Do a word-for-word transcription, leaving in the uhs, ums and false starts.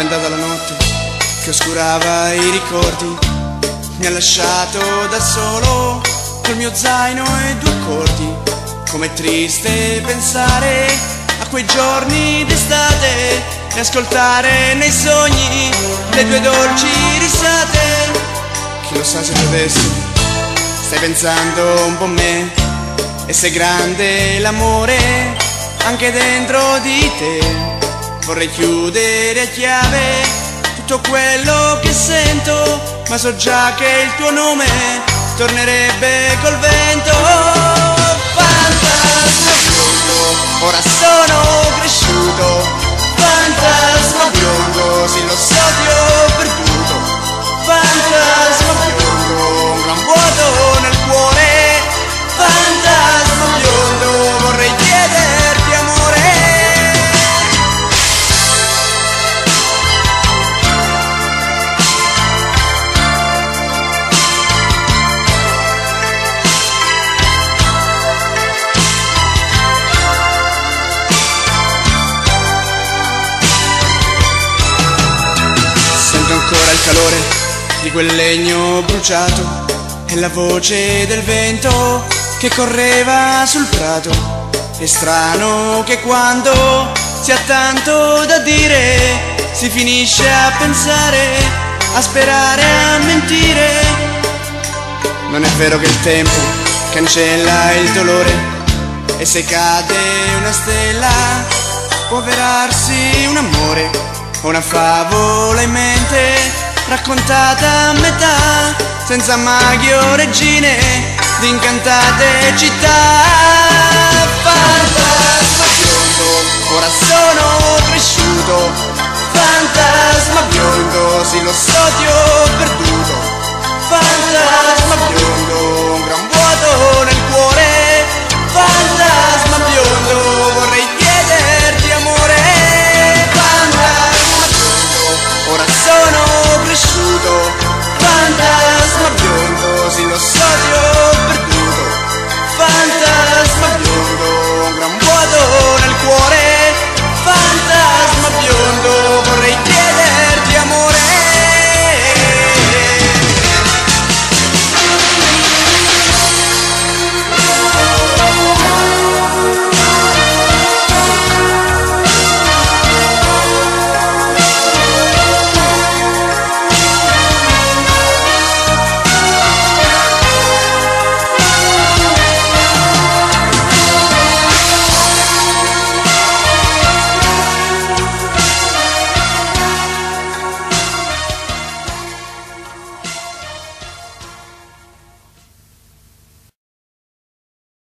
andata la notte che oscurava i ricordi, mi ha lasciato da solo col mio zaino e due accordi. Com'è triste pensare a quei giorni d'estate e ascoltare nei sogni le tue dolci risate. Chi lo sa se tu adesso stai pensando un po' a me e se è grande l'amore anche dentro di te. Vorrei chiudere a chiave tutto quello che sento, ma so già che il tuo nome tornerebbe col vento. Fantasma biondo, ora sono cresciuto. Fantasma biondo, sì lo so ti ho perduto. Fantasma biondo, un gran vuoto nel cuore. Fantasma biondo, vorrei chiederti amore. Sento ancora il calore di quel legno bruciato e la voce del vento che correva sul prato. È strano che quando si ha tanto da dire si finisce a pensare, a sperare, a mentire. Non è vero che il tempo cancella il dolore e se cade una stella può avverarsi un amore o una favola in mente raccontata a metà, senza maghi o regine di incantate città.